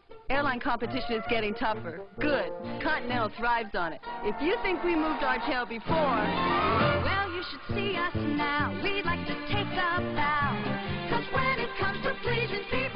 Airline competition is getting tougher. Good. Continental thrives on it. If you think we moved our tail before... Well, you should see us now. We'd like to take a bow. 'Cause when it comes to pleasing people,